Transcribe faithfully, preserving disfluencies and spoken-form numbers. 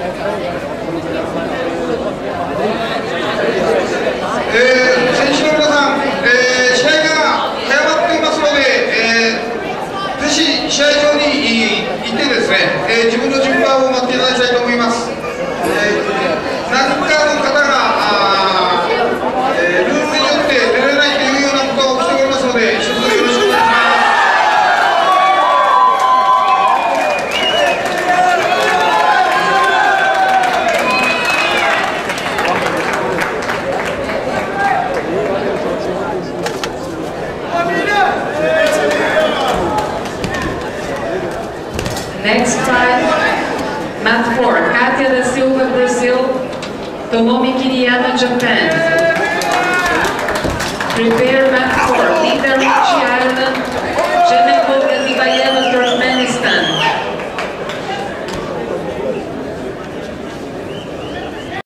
えー、選手の皆さん、えー、試合が早まっていますので、えー、ぜひ試合場に行ってですね、えー、自分の順番を待っていただきたいと思います。えー、何かの方があ、えー、ルールによって出れないというようなことが起きておりますので、一つよろしくお願いします。 Next fight, mat four, Katia da Silva, Brazil, Tomomi Kiriyama, Japan. Prepare mat four, lead